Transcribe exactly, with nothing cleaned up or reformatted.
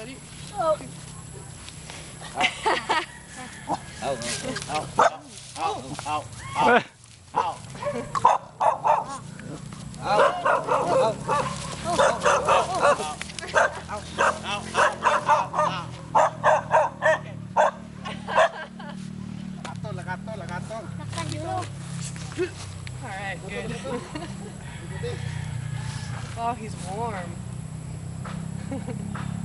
Ready? Oh. Ow, ow, ow, ow, ow, ow, ow, Tekan dulu. Alright, good. Oh, he's warm.